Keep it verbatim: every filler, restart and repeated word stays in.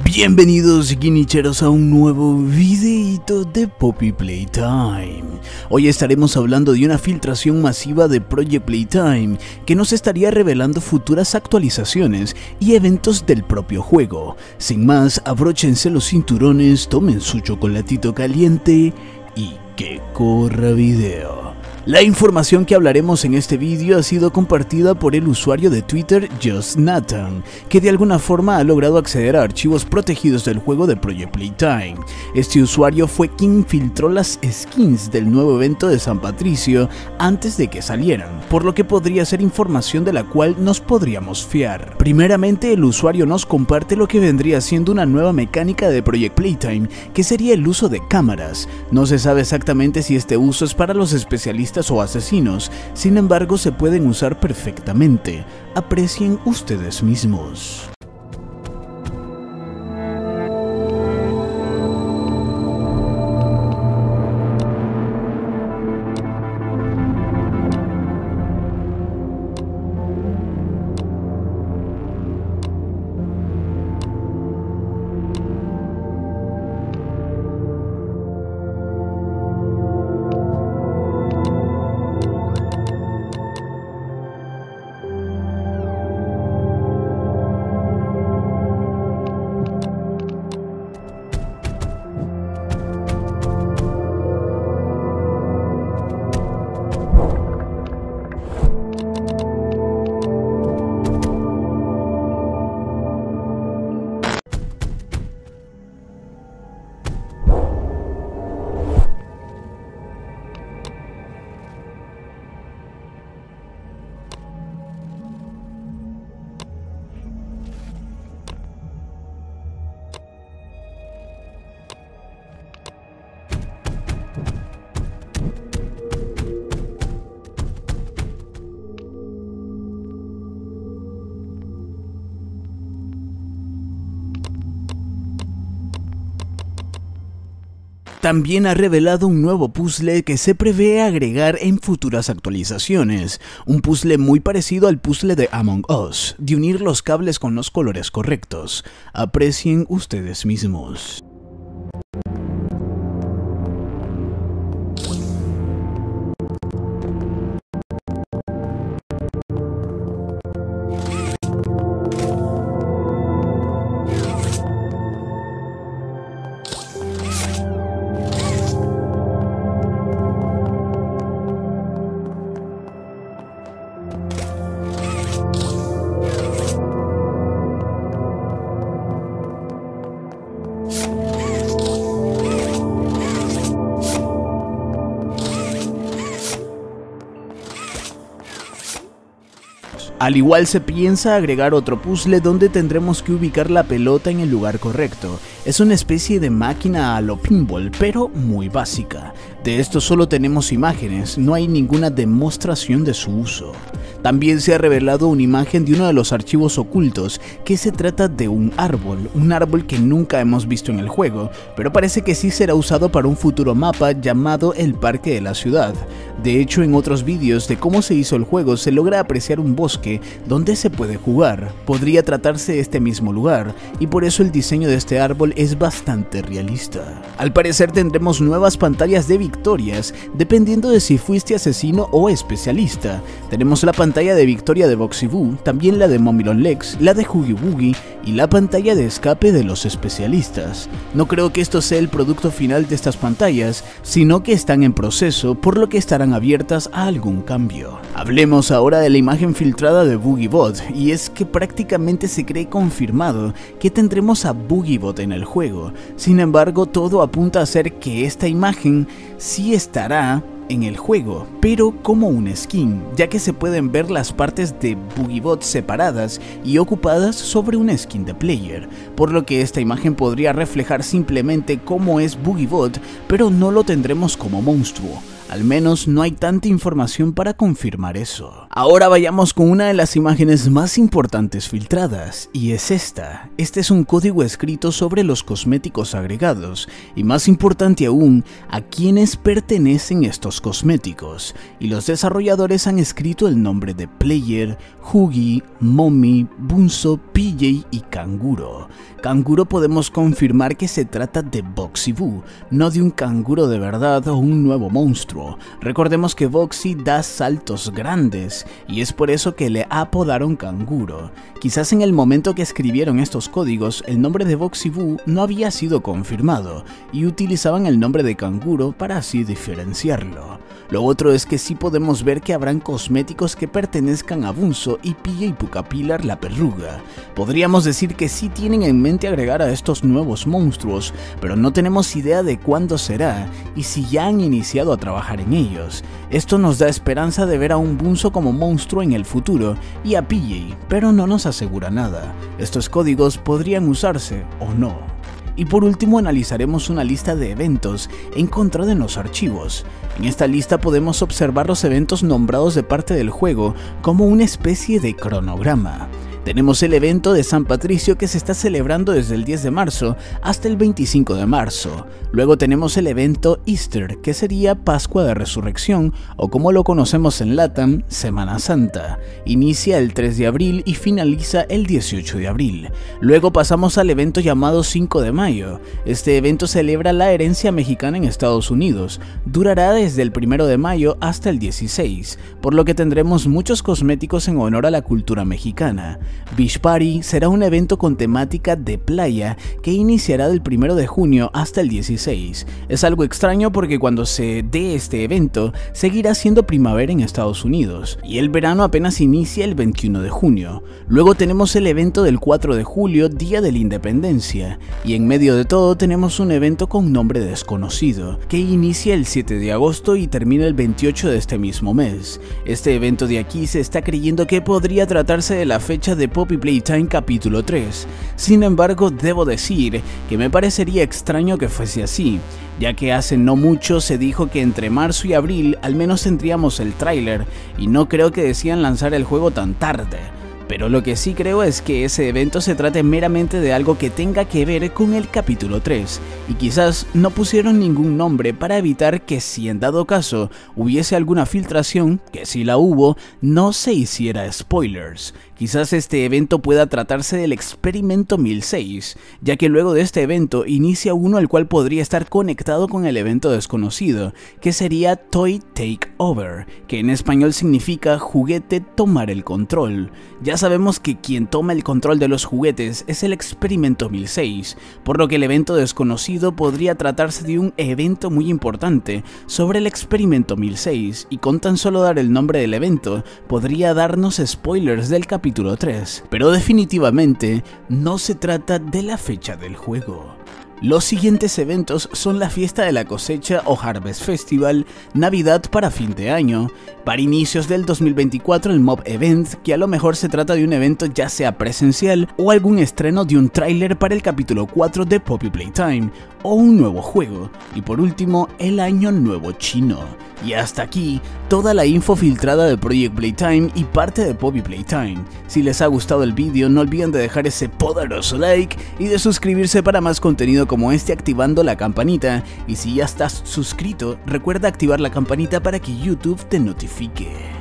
Bienvenidos guinicheros a un nuevo videito de Poppy Playtime. Hoy estaremos hablando de una filtración masiva de Project Playtime que nos estaría revelando futuras actualizaciones y eventos del propio juego. Sin más, abróchense los cinturones, tomen su chocolatito caliente y que corra video. La información que hablaremos en este vídeo ha sido compartida por el usuario de Twitter JustNathan, que de alguna forma ha logrado acceder a archivos protegidos del juego de Project Playtime. Este usuario fue quien filtró las skins del nuevo evento de San Patricio antes de que salieran, por lo que podría ser información de la cual nos podríamos fiar. Primeramente, el usuario nos comparte lo que vendría siendo una nueva mecánica de Project Playtime, que sería el uso de cámaras. No se sabe exactamente si este uso es para los especialistas o asesinos, sin embargo se pueden usar perfectamente. Aprecien ustedes mismos. También ha revelado un nuevo puzzle que se prevé agregar en futuras actualizaciones, un puzzle muy parecido al puzzle de Among Us, de unir los cables con los colores correctos. Aprecien ustedes mismos. Al igual se piensa agregar otro puzzle donde tendremos que ubicar la pelota en el lugar correcto. Es una especie de máquina a lo pinball, pero muy básica. De esto solo tenemos imágenes, no hay ninguna demostración de su uso. También se ha revelado una imagen de uno de los archivos ocultos, que se trata de un árbol, un árbol que nunca hemos visto en el juego, pero parece que sí será usado para un futuro mapa llamado el Parque de la Ciudad. De hecho, en otros vídeos de cómo se hizo el juego se logra apreciar un bosque donde se puede jugar. Podría tratarse de este mismo lugar, y por eso el diseño de este árbol es bastante realista. Al parecer tendremos nuevas pantallas de victorias, dependiendo de si fuiste asesino o especialista. Tenemos la pantalla de victoria de Boxy Boo, también la de Mommy Long Legs, la de Huggy Wuggy y la pantalla de escape de los especialistas. No creo que esto sea el producto final de estas pantallas, sino que están en proceso, por lo que estarán abiertas a algún cambio. Hablemos ahora de la imagen filtrada de Boogiebot, y es que prácticamente se cree confirmado que tendremos a Boogiebot en el juego. Sin embargo, todo apunta a ser que esta imagen sí estará en el juego, pero como un skin, ya que se pueden ver las partes de Boogiebot separadas y ocupadas sobre un skin de player, por lo que esta imagen podría reflejar simplemente cómo es Boogiebot, pero no lo tendremos como monstruo. Al menos no hay tanta información para confirmar eso. Ahora vayamos con una de las imágenes más importantes filtradas, y es esta. Este es un código escrito sobre los cosméticos agregados, y más importante aún, a quiénes pertenecen estos cosméticos. Y los desarrolladores han escrito el nombre de Player, Hugi, Momi, Bunso, P J y Canguro. Canguro podemos confirmar que se trata de Boxy Boo, no de un canguro de verdad o un nuevo monstruo. Recordemos que Boxy da saltos grandes y es por eso que le apodaron Canguro. Quizás en el momento que escribieron estos códigos el nombre de Boxy Boo no había sido confirmado y utilizaban el nombre de Canguro para así diferenciarlo. Lo otro es que sí podemos ver que habrán cosméticos que pertenezcan a Bunso y P J Pucapilar la perruga. Podríamos decir que sí tienen en mente agregar a estos nuevos monstruos, pero no tenemos idea de cuándo será y si ya han iniciado a trabajar en ellos. Esto nos da esperanza de ver a un Bunso como monstruo en el futuro y a P J, pero no nos asegura nada. Estos códigos podrían usarse o no. Y por último analizaremos una lista de eventos encontrada en los archivos. En esta lista podemos observar los eventos nombrados de parte del juego como una especie de cronograma. Tenemos el evento de San Patricio que se está celebrando desde el diez de marzo hasta el veinticinco de marzo. Luego tenemos el evento Easter, que sería Pascua de Resurrección, o como lo conocemos en LATAM, Semana Santa. Inicia el tres de abril y finaliza el dieciocho de abril. Luego pasamos al evento llamado cinco de mayo. Este evento celebra la herencia mexicana en Estados Unidos. Durará desde el primero de mayo hasta el dieciséis, por lo que tendremos muchos cosméticos en honor a la cultura mexicana. Beach Party será un evento con temática de playa que iniciará del primero de junio hasta el dieciséis. Es algo extraño porque cuando se dé este evento seguirá siendo primavera en Estados Unidos y el verano apenas inicia el veintiuno de junio. Luego tenemos el evento del cuatro de julio, Día de la Independencia, y en medio de todo tenemos un evento con nombre desconocido que inicia el siete de agosto y termina el veintiocho de este mismo mes. Este evento de aquí se está creyendo que podría tratarse de la fecha de Poppy Playtime capítulo tres. Sin embargo, debo decir que me parecería extraño que fuese así, ya que hace no mucho se dijo que entre marzo y abril al menos tendríamos el tráiler y no creo que decían lanzar el juego tan tarde. Pero lo que sí creo es que ese evento se trate meramente de algo que tenga que ver con el capítulo tres, y quizás no pusieron ningún nombre para evitar que si en dado caso hubiese alguna filtración, que si la hubo, no se hiciera spoilers. Quizás este evento pueda tratarse del Experimento mil seis, ya que luego de este evento inicia uno el cual podría estar conectado con el evento desconocido, que sería Toy Take Over, que en español significa juguete tomar el control. Ya sabemos que quien toma el control de los juguetes es el Experimento mil seis, por lo que el evento desconocido podría tratarse de un evento muy importante sobre el Experimento mil seis, y con tan solo dar el nombre del evento podría darnos spoilers del capítulo tres, pero definitivamente no se trata de la fecha del juego. Los siguientes eventos son la fiesta de la cosecha o Harvest Festival, Navidad para fin de año, para inicios del dos mil veinticuatro el Mob Event, que a lo mejor se trata de un evento ya sea presencial o algún estreno de un tráiler para el capítulo cuatro de Poppy Playtime o un nuevo juego, y por último el Año Nuevo Chino. Y hasta aquí toda la info filtrada de Project Playtime y parte de Poppy Playtime. Si les ha gustado el vídeo no olviden de dejar ese poderoso like y de suscribirse para más contenido como este activando la campanita, y si ya estás suscrito recuerda activar la campanita para que YouTube te notifique.